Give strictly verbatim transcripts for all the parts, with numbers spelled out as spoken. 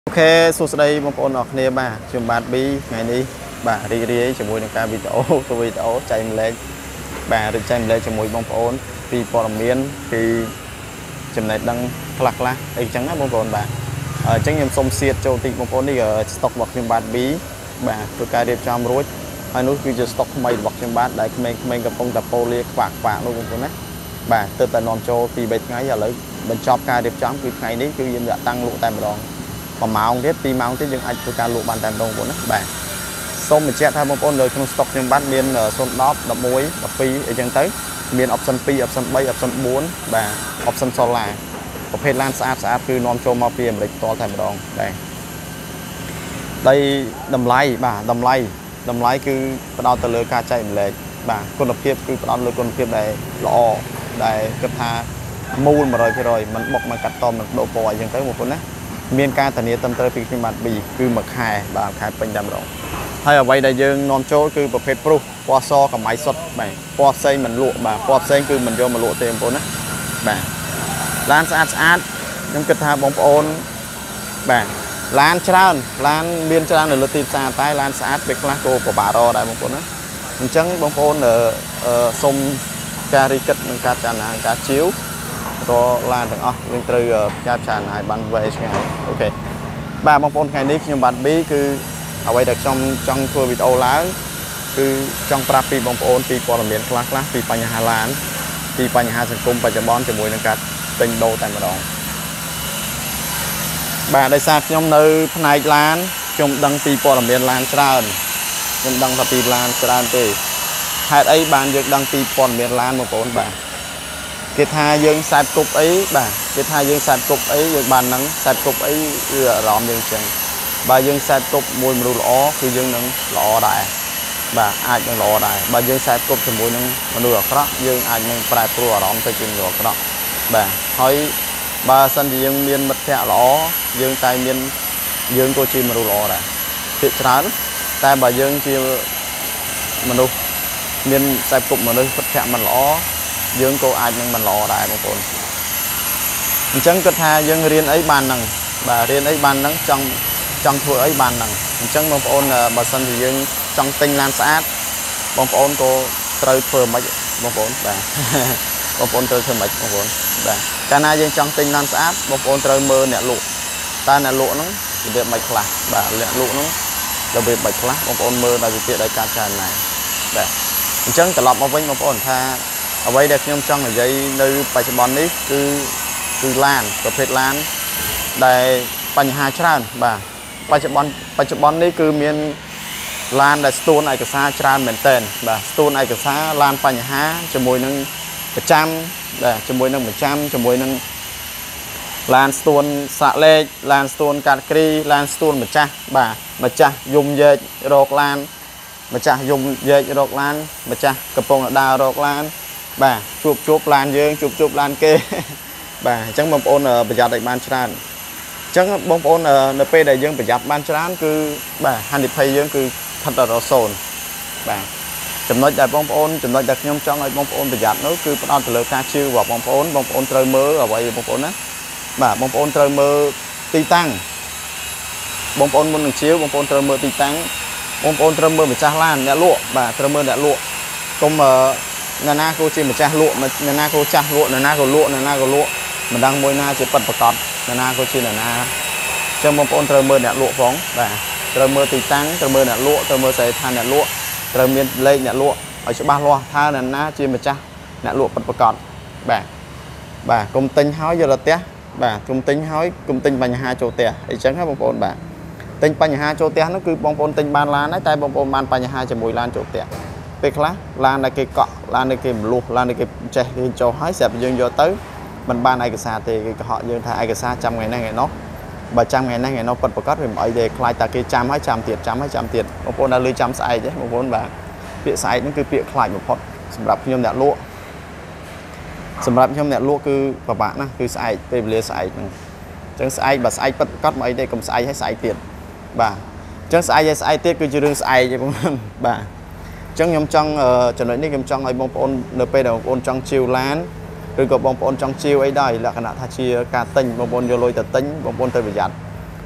Ok, số đây một con ọt nè bà, chùm bát bi ngày đi bà đi đi cho mùi nâng ca video tôi video chạy lên bà được chạy lên cho mùi bông phôn vì bỏ miên vì chùm này đang lạc lạc đây chẳng á bông phôn bà ở chẳng nhầm sông xiết châu tị bông phôn đi ở stock bọc chùm bát bí bà tôi ca đẹp cho rối hai nút cứ stock mày bọc chùm bát đấy mình mình gặp phong tập poly quạc quạc luôn bông phôn đấy bà từ tại non châu vì bệt ngay giờ lấy mình chọc ca đẹp cho cứ ngày đấy cứ yên dạ tăng lộ tay một đòn còn máu thiết pi máu thiết nhưng anh tôi ca lụ bàn tay đồng của nó bạn xong mình che thay một con lời trong stock nhưng bắt miên ở son đóp đập muối đập pi ở chân tới miên option pi option bay option bốn và option sol là một hệ lan sát sát cứ non cho mau pi lịch to thành đồng đây đây đầm lay bà đầm lay đầm lay cứ đo từ lưới ca chạy lệ bà con đập tiếp cứ đo lưới con tiếp này lọ đây cấp tha mua mà rồi rồi mình bọc mà cắt to mình độ bò chân tới một con đấy miền ca thành tâm tớiពីmặt bì cứ mực hài và khai bình đầm rộng hay ở đây đại dương non chỗ cứ bậc phết pro qua so cả máy xuất này qua xây mình lụa bà qua xây cứ mình vô mà lụa tiền vốn á bà lan sát sát nhưng kết hợp bóng ôn bà lan tràn lan miền tràn ở lượt tìm xa tay lan sát về class của bà đo đại bóng ôn á mình chẳng bóng ôn ở sông cari kết mình cá tràn hàng cá chiếu có lan được à mình từ cap tràn hai bàn về ngày ok ba bông phôn ngàyนี้ខ្ញុំបាទ bí គឺអ្វីដែលខ្ញុំចង់ធ្វើវីដេអូឡើងគឺចង់ប្រាប់ពីបងប្អូនពីព័ត៌មានខ្លះខ្លះពីបញ្ហាឡានពីបញ្ហាសង្គមបច្ចុប្បន្នជាមួយនឹងការទិញដូរតែម្ដងបាទដោយសារខ្ញុំនៅផ្នែកឡានខ្ញុំដឹងពីព័ត៌មានឡានច្រើនខ្ញុំដឹងថាពីឡានច្រើនទេហេតុអីបានយើងដឹងពីព័ត៌មានឡានបងប្អូនបាទគេថាយើងសាច់គប់អីបាទគេថាយើងសាច់គប់អីយើងបានហ្នឹងសាច់គប់អីគឺអារម្មណ៍យើងចឹងបើយើងសាច់គប់មួយមនុស្សល្អគឺយើងនឹងល្អដែរបាទអាចនឹងល្អដែរបើយើងសាច់គប់ជាមួយនឹងមនុស្សអាក្រក់យើងអាចនឹងប្រែប្រួលអារម្មណ៍ទៅជាមនុស្សអាក្រក់បាទហើយបើសិនជាយើងមានមិត្តភក្តិល្អយើងតែមានយើងក៏ជាមនុស្សល្អដែរភាគច្រើនតែបើយើងជាមនុស្សមានសាច់គប់មនុស្សមិត្តភក្តិមិនល្អយើងក៏អាចនឹងមិនល្អដែរបងប្អូនអញ្ចឹងគាត់ថាយើងរៀនអីបានហ្នឹងបាទរៀនអីបានហ្នឹងចង់ចង់ធ្វើអីបានហ្នឹងអញ្ចឹងបងប្អូនបើសិនជាយើងចង់ទិញឡានស្អាតបងប្អូនក៏ត្រូវធ្វើមិនបងប្អូនបាទបងប្អូនត្រូវធ្វើមិនបងប្អូនបាទកាលណាយើងចង់ទិញឡានស្អាតបងប្អូនត្រូវមើលអ្នកលក់តើអ្នកលក់ហ្នឹងរបៀបមិនខ្លះបាទអ្នកលក់ហ្នឹងរបៀបមិនខ្លះបងប្អូនមើលដោយវិភាគដោយការចារណាបាទអញ្ចឹងត្រឡប់មកវិញបងប្អូនថាអ្វីដែលខ្ញុំចង់និយាយនៅបច្ចុប្បន្ននេះគឺគឺឡានប្រភេទឡានដែលបញ្ហាច្រើនបាទបច្ចុប្បន្នបច្ចុប្បន្ននេះគឺមានឡានដែលស្ទួនឯកសារច្រើនមែនទែនបាទស្ទួនឯកសារឡានបញ្ហាជាមួយនឹងប្រចាំបាទជាមួយនឹងប្រចាំជាមួយនឹងឡានស្ទួនសាក់លេខឡានស្ទួនកាត់គ្រីឡានស្ទួនម្ចាស់បាទម្ចាស់យំយែករកឡានម្ចាស់យំយែករកឡានម្ចាស់កំពុងដើររកឡានបាទជួបជួបឡានយើងជួបជួបឡានគេបាទអញ្ចឹងបងប្អូនប្រយ័ត្នឲ្យបានច្រើនអញ្ចឹងបងប្អូននៅពេលដែលយើងប្រយ័ត្នបានច្រើនគឺបាទហានិភ័យយើងគឺស្ថិតដល់សូន្យបាទចំណុចដែលបងប្អូនចំណុចដែលខ្ញុំចង់ឲ្យបងប្អូនប្រយ័ត្ននោះគឺផ្ដោតទៅលើការជឿរបស់បងប្អូនបងប្អូនត្រូវមើលអ្វីបងប្អូនណាបាទបងប្អូនត្រូវមើលទីតាំងបងប្អូនមុននឹងជឿបងប្អូនត្រូវមើលទីតាំងបងប្អូនត្រូវមើលម្ចាស់ឡានអ្នកលក់បាទត្រូវមើលអ្នកលក់កុំអ្នកណាក៏ជាម្ចាស់លក់អ្នកណាក៏ចាស់លក់អ្នកណាក៏លក់អ្នកណាក៏លក់មិនដឹងមួយណាជាប៉ិតប្រកបអ្នកណាក៏ជាអ្នកណាអញ្ចឹងបងប្អូនត្រូវមើលអ្នកលក់ផងបាទត្រូវមើលទីតាំងត្រូវមើលអ្នកលក់ត្រូវមើលស្អីថាអ្នកលក់ត្រូវមានលេខអ្នកលក់ឲ្យច្បាស់លាស់ថាអ្នកណាជាម្ចាស់អ្នកលក់ប៉ិតប្រកបបាទបាទកុំទិញហើយយកទៅផ្ទះបាទកុំទិញហើយកុំទិញបញ្ហាចូលផ្ទះអញ្ចឹងហ៎បងប្អូនបាទទិញបញ្ហាចូលផ្ទះនោះគឺបងប្អូនទិញបានឡានហើយតែបងប្អូនបានបញ្ហាជាមួយឡានចូលផ្ទះពេលខ្លះឡានដែលគេកក់ឡានដែលគេមលុះឡានដែលគេចេះគេចូលហើយស្រាប់យើងយកទៅមិនបានឯកសារទេគេកុហកយើងថាឯកសារចាំថ្ងៃនេះថ្ងៃនោះបើចាំថ្ងៃនេះថ្ងៃនោះពិតប្រាកដវាមិនអីទេខ្លាចតែគេចាំហើយចាំទៀតចាំហើយចាំទៀតបងប្អូនដល់លឺចាំស្អែកទេបងប្អូនបាទពាក្យស្អែកហ្នឹងគឺពាក្យខ្លាចបំផុតសម្រាប់ខ្ញុំអ្នកលក់សម្រាប់ខ្ញុំអ្នកលក់គឺពិបាកណាស់គឺស្អែកពេលវេលាស្អែកហ្នឹងអញ្ចឹងស្អែកបើស្អែកពិតប្រាកដមិនអីទេកុំស្អែកហើយស្អែកទៀតបាទអញ្ចឹងស្អែកហើយស្អែកទៀតគឺជារឿងស្អែកទេបងប្អូនបាទអញ្ចឹងខ្ញុំចង់ចំណុចនេះខ្ញុំចង់ឲ្យបងប្អូននៅពេលដែលបងប្អូនចង់ជិះឡានឬក៏បងប្អូនចង់ជិះអីដែរលក្ខណៈថាជាការទិញបងប្អូនយកលុយទៅទិញបងប្អូនត្រូវប្រយ័ត្ន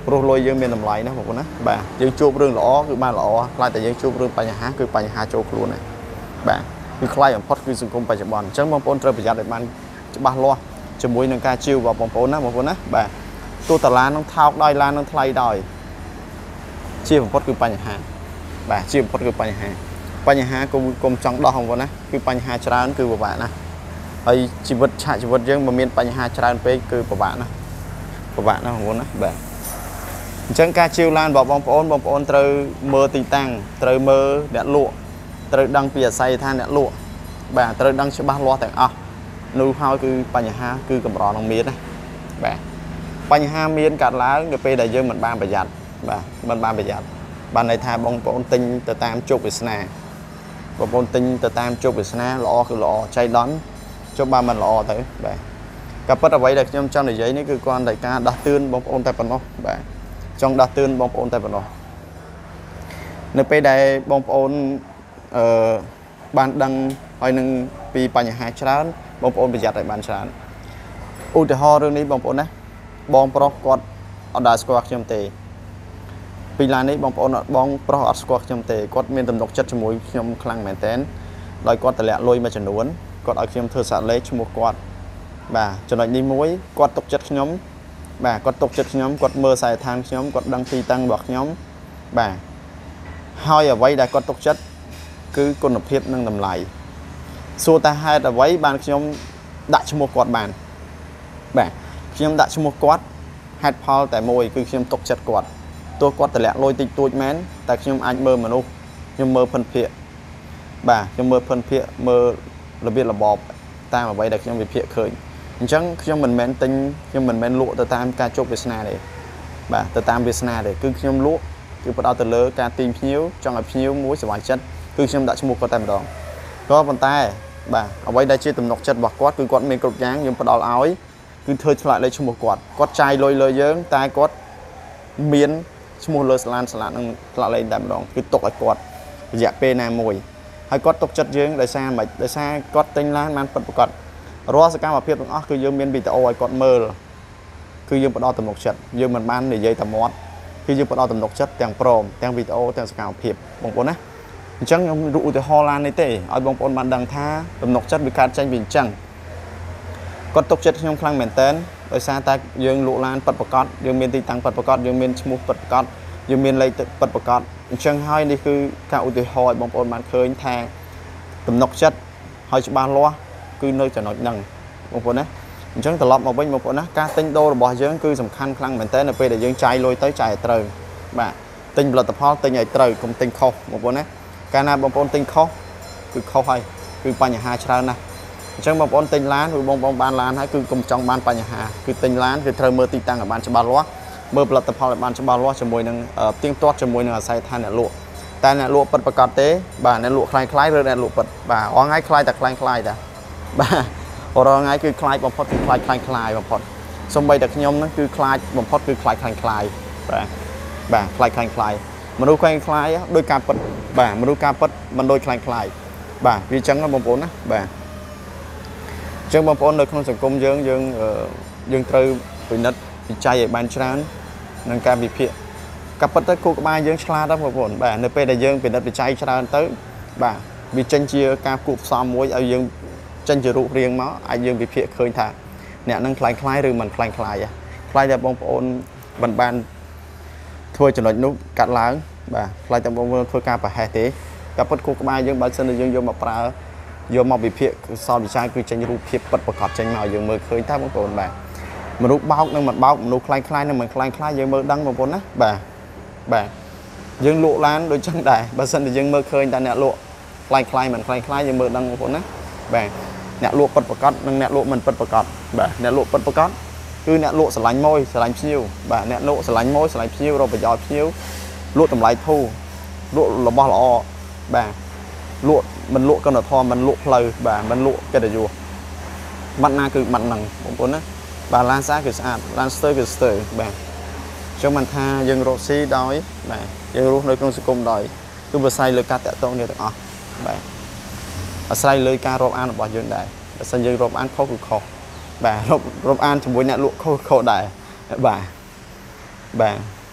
ព្រោះលុយយើងមានតម្លៃណាបងប្អូនណាបាទយើងជួបរឿងល្អគឺបានល្អខ្លាចតែយើងជួបរឿងបញ្ហាគឺបញ្ហាចូលខ្លួនហ្នឹងបាទគឺខ្លាចបំផុតគឺសង្គមបច្ចុប្បន្នអញ្ចឹងបងប្អូនត្រូវប្រយ័ត្នឲ្យបានច្បាស់លាស់ជាមួយនឹងការជឿរបស់បងប្អូនណាបងប្អូនណាបាទទោះតាឡាននឹងថោកដោយឡាននឹងថ្លៃដោយជាបំផុតគឺបញ្ហាបាទជាបំផុតគឺបញ្ហាបញ្ហាគុំគុំចង់ដោះបងប្អូនណាគឺបញ្ហាច្រើនគឺពិបាកណាហើយជីវិតឆាកជីវិតយើងមិនមានបញ្ហាច្រើនពេកគឺពិបាកណាពិបាកណាបងប្អូនណាបាទអញ្ចឹងការជឿឡានរបស់បងប្អូនបងប្អូនត្រូវមើលទីតាំងត្រូវមើលអ្នកលក់ត្រូវដឹងពីអាស័យដ្ឋានអ្នកលក់បាទត្រូវដឹងច្បាស់លាស់ទាំងអស់នោះហើយគឺបញ្ហាគឺកម្រនឹងមានណាបាទបញ្ហាមានកាត់ឡើងនៅពេលដែលយើងមិនបានប្រយ័ត្នបាទមិនបានប្រយ័ត្នបានន័យថាបងប្អូនទិញទៅតាមជោគវាសនាបងប្អូនទិញទៅតាមជោគវាសនាល្អគឺល្អចៃដន្យចុះបានមិនល្អទៅបាទក៏ប៉ុន្តែអ្វីដែលខ្ញុំចង់និយាយនេះគឺគ្រាន់តែការដោះតឿនបងប្អូនតែប៉ុណ្ណោះបាទចង់ដោះតឿនបងប្អូនតែប៉ុណ្ណោះនៅពេលដែលបងប្អូនអឺបានដឹងហើយនឹងពីបញ្ហាច្រើនបងប្អូនប្រយ័ត្នឲ្យបានច្រើនឧទាហរណ៍រឿងនេះបងប្អូនណាបងប្រុសគាត់អត់ដែលស្គាល់ខ្ញុំទេពីឡាននេះបងប្អូនបងប្រុសអត់ស្គាល់ខ្ញុំទេគាត់មានទំនុកចិត្តជាមួយខ្ញុំខ្លាំងមែនតើដោយគាត់តម្លាក់លុយមួយចំនួនគាត់ឲ្យខ្ញុំធ្វើសាក់លេខឈ្មោះគាត់បាទចំណុចនេះមួយគាត់ទុកចិត្តខ្ញុំបាទគាត់ទុកចិត្តខ្ញុំគាត់មើលខ្សែឋានខ្ញុំគាត់ដឹងទីតាំងរបស់ខ្ញុំបាទហើយអ្វីដែលគាត់ទុកចិត្តគឺគុណភាពនិងតម្លៃសួរថាហេតុអ្វីបានខ្ញុំដាក់ឈ្មោះគាត់បានបាទខ្ញុំដាក់ឈ្មោះគាត់ហេតុផលតែមួយគឺខ្ញុំទុកចិត្តគាត់ទោះគាត់តម្លាក់លុយតិចតួចមែនតែខ្ញុំអាចមើលមនុស្សខ្ញុំមើលភិនភាគបាទខ្ញុំមើលភិនភាគមើលរបៀបរបបតាមអ្វីដែលខ្ញុំវិភាគឃើញអញ្ចឹងខ្ញុំមិនមែនទិញខ្ញុំមិនមែនលក់ទៅតាមការជោគវាសនាទេបាទទៅតាមវាសនាទេគឺខ្ញុំលក់គឺផ្ដោតទៅលើការទាញភ្ញៀវចង់ឲ្យភ្ញៀវមួយសុវត្ថិចិត្តគឺខ្ញុំដាក់ឈ្មោះគាត់តែម្ដងក៏ប៉ុន្តែបាទអ្វីដែលជាទំនុកចិត្តរបស់គាត់គឺគាត់មានគ្រប់យ៉ាងខ្ញុំផ្ដល់ឲ្យគឺធ្វើឆ្លាក់លេខឈ្មោះគាត់គាត់ចាយលុយលើយើងតែគាត់មានឈ្មោះលើស្លានស្លាកនឹងឆ្លាក់លេខតែម្ដងគឺទុកឲ្យគាត់រយៈពេលណាមួយហើយគាត់ទុកចិត្តយើងដោយសារមិនដោយសារគាត់ទិញឡានបានពិតប្រាកដរាល់សកម្មភាពទាំងអស់គឺយើងមានវីដេអូឲ្យគាត់មើលគឺយើងផ្ដល់ទំនុកចិត្តយើងមិនបាននិយាយតែមាត់គឺយើងផ្ដល់ទំនុកចិត្តទាំងព្រមទាំងវីដេអូទាំងសកម្មភាពបងប្អូនណាអញ្ចឹងខ្ញុំរូបឧទាហរណ៍ឡាននេះទេឲ្យបងប្អូនបានដឹងថាទំនុកចិត្តវាកើតចេញពីអញ្ចឹងគាត់ទុកចិត្តខ្ញុំខ្លាំងមែនតើដោយសារតែយើងលក់ឡានពិតប្រាកដយើងមានទីតាំងពិតប្រាកដយើងមានឈ្មោះពិតប្រាកដយើងមានលេខពិតប្រាកដអញ្ចឹងហើយនេះគឺការឧទាហរណ៍ឲ្យបងប្អូនបានឃើញថាទំនុកចិត្តហើយច្បាស់លាស់គឺនៅចំណុចហ្នឹងបងប្អូនណាអញ្ចឹងត្រឡប់មកវិញបងប្អូនណាការទិញដូររបស់យើងគឺសំខាន់ខ្លាំងមែនតើនៅពេលដែលយើងចាយលុយទៅចាយឲ្យត្រូវបាទទិញផលិតផលទិញឲ្យត្រូវកុំទិញខុសបងប្អូនណាកាលណាបងប្អូនទិញខុសគឺខុសហើយគឺបញ្ហាច្រើនណាស់អញ្ចឹងបងប្អូនទិញឡានឬបងប្អូនបានឡានហើយគឺកុំចង់បានបញ្ហាគឺទិញឡានគឺត្រូវមើលទីតាំងឲ្យបានច្បាស់លាស់មើលផលិតផលឲ្យបានច្បាស់លាស់ជាមួយនឹងទៀងទាត់ជាមួយនឹងអាស័យដ្ឋានអ្នកលក់តែអ្នកលក់ពិតប្រាកដទេបាទអ្នកលក់ខ្លាំងខ្លាយឬអ្នកលក់ពិតបាទអងហើយខ្លាយតែខ្លាំងខ្លាយតាបាទរងថ្ងៃគឺខ្លាចបំផុតគឺខ្លាចខ្លាំងខ្លាយបំផុតសូម្បីតែខ្ញុំហ្នឹងគឺខ្លាចបំផុតគឺខ្លាចខ្លាំងខ្លាយបាទបាទខ្លាចខ្លាំងខ្លាយមនុស្សខ្លាំងខ្លាយដោយការពិតបាទមនុស្សការពិតមិនដូចខ្លាំងខ្លាយបាទវាអញ្ចឹងបងប្អូនណាបាទអញ្ចឹងបងប្អូននៅក្នុងសង្គមយើងយើងយើងត្រូវពិនិត្យវិច័យឲ្យបានច្រើននឹងការវិភាគក៏ប៉ុន្តែគូក្បាលយើងឆ្លាតដែរបងប្អូនបាទនៅពេលដែលយើងពិនិត្យវិច័យច្រើនទៅបាទវាចេញជាការគួបផ្សំមួយឲ្យយើងចេញជារូបរាងមកអាចយើងវិភាគឃើញថាអ្នកនឹងខ្លាំងខ្លាយឬមិនខ្លាំងខ្លាយខ្លាយតែបងប្អូនមិនបានធ្វើចំណុចនោះកាត់ឡើងបាទខ្លាចតែបងប្អូនធ្វើការប្រហែសទេក៏ប៉ុន្តែគូក្បាលយើងបើសិនជាយើងយកមកប្រើយកមកវិភាគសោតវិចារគឺចេញរូបភាពពិតប្រាកដចេញមកយើងមើលឃើញថាបងប្អូនបាទមនុស្សបោកនិងមិនបោកមនុស្សខ្លាំងខ្លាយនិងមិនខ្លាំងខ្លាយយើងមើលដឹងបងប្អូនណាបាទបាទយើងលក់ឡានដូចចឹងដែរបើសិនជាយើងមើលឃើញតែអ្នកលក់ខ្លាំងខ្លាយមិនខ្លាំងខ្លាយយើងមើលដឹងបងប្អូនណាបាទអ្នកលក់ពិតប្រាកដនិងអ្នកលក់មិនពិតប្រាកដបាទអ្នកលក់ពិតប្រាកដគឺអ្នកលក់ស្រឡាញ់ម៉ួយស្រឡាញ់ភ្ញៀវបាទអ្នកលក់ស្រឡាញ់ម៉ួយស្រឡាញ់ភ្ញៀវរកប្រយោជន៍ភ្ញៀវលក់តម្លៃធូរលក់របស់ល្អបាទលក់មិនលក់កណ្ដធម៌មិនលក់ផ្លូវបាទមិនលក់កិត្តិយសម៉ាត់ណាគឺម៉ាត់ហ្នឹងបងប្អូនណាបាទឡានស្អាតគឺស្អាតឡានស្ទើរគឺស្ទើរបាទចង់មិនថាយើងរកស៊ីដោយបាទយើងរស់នៅក្នុងសង្គមដោយគឺអាស្រ័យលើការតាក់ទងនេះទាំងអស់បាទអាស្រ័យលើការរាប់អានរបស់យើងដែរបើសិនយើងរាប់អានខុសគឺខុសបាទរាប់រាប់អានជាមួយអ្នកលក់ខុសខុសដែរបាទបាទ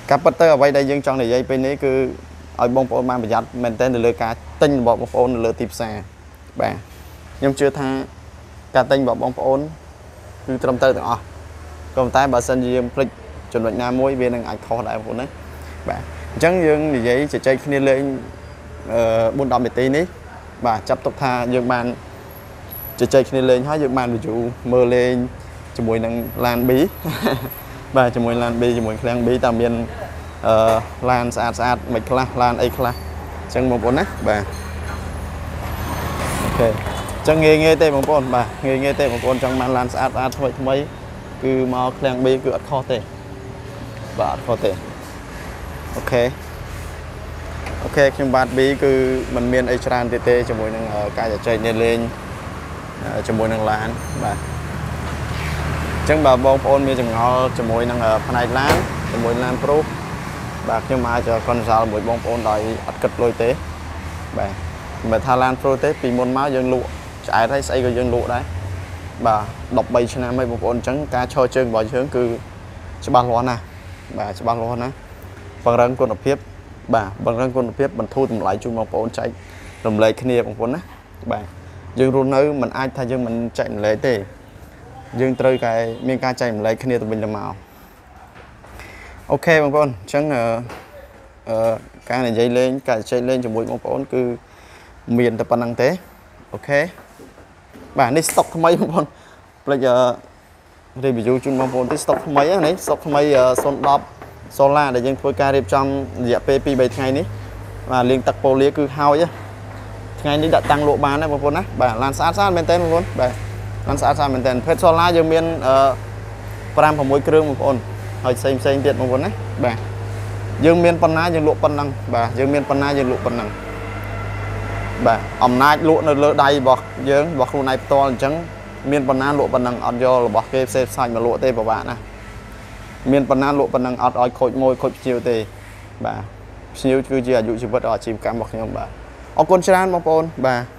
cặp bắt tơ ở đây đây dương trong này dây bên đấy cứ ở bông phôn mang bị giặt mình tên là cá tinh bỏ bông phôn là tiệp xà bà nhưng chưa tha cá tinh bỏ bông phôn cứ trong tơ đó còn tay bà sân dương click chuẩn bị nam môi bên ảnh kho đại phôn đấy bà chẳng dương thì giấy chỉ chơi khi lên buôn đòn để tí ní bà chấp tục tha dương bàn chỉ chơi khi lên hết dương bàn ví dụ mơ lên cho mùi năng lan bí bà cho mùi lan bí cho mùi lan bí tạm biên lan sạch sạch mạch la lan ấy la chẳng một bốn á bà ok chẳng nghe nghe tên một con bà nghe nghe tên một con trong màn lan sạch sạch thôi mấy cứ mò lan bí cứ ớt kho tê bà ớt kho tê ok ok nhưng bạn bí cứ mình miền ấy tràn tê tê cho mùi năng cái giờ chơi nên lên cho mùi năng lan bà chẳng bà bông ôn miền chẳng ngó cho mùi năng ở phần lan cho mùi lan pro bạc nhưng mà cho con sao buổi bông ôn đòi ắt cật lôi tế bà mà Thái Lan pro tế vì môn máu dân lụa trái thấy xây cái dân lụa đấy bà đọc bay cho nam mấy bông ôn trắng cá cho chân vào hướng cứ cho ba loa nè bà cho ba loa nè bằng răng con đập hiếp bà bằng răng con đập hiếp mình thu tụm lại chung bông ôn chạy đồng lấy kia bông ôn á bà dương luôn nơi mình ai thay dương mình chạy lấy tê dương chơi cái miếng cá chạy lấy kia tụi mình làm màu ok bông con chẳng uh, uh, cái này dây lên cái dây lên cho mũi bông con cứ miền tập năng tế ok bà này stock không mấy bông con bây giờ thì ví dụ chung bông con thì stock không mấy này stock không mấy son đọc solar để dân phơi ca đẹp trong dẹp pp bảy ngày ní và liên tắc poly cứ hao chứ ngày ní đã tăng lộ bán đấy bông con á bà lan sát sát bên tên bông con bà lan sát sát bên tên phết solar giờ miền pram của mỗi kêu bông con hơi xem xem tiện một vốn đấy bà dương miên pan ná dương lụa pan năng bà dương miên pan ná dương lụa pan năng bà ẩm nai lụa nó lỡ đầy bọc dương bọc luôn này to trắng miên pan ná lụa pan năng ăn do là bọc cái xe xanh mà lụa tê của bạn nè miên pan ná lụa pan năng ăn oi khôi môi khôi chiều tê bà chiều cứ chỉ dụ chỉ vật ở chìm cam bọc nhau bà ở con tràn bọc ôn bà